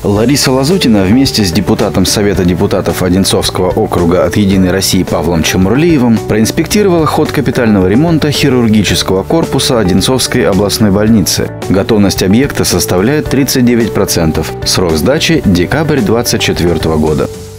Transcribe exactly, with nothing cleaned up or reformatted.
Лариса Лазутина вместе с депутатом Совета депутатов Одинцовского округа от «Единой России» Павлом Чамурлиевым проинспектировала ход капитального ремонта хирургического корпуса Одинцовской областной больницы. Готовность объекта составляет тридцать девять процентов. Срок сдачи – декабрь две тысячи двадцать четвёртого года.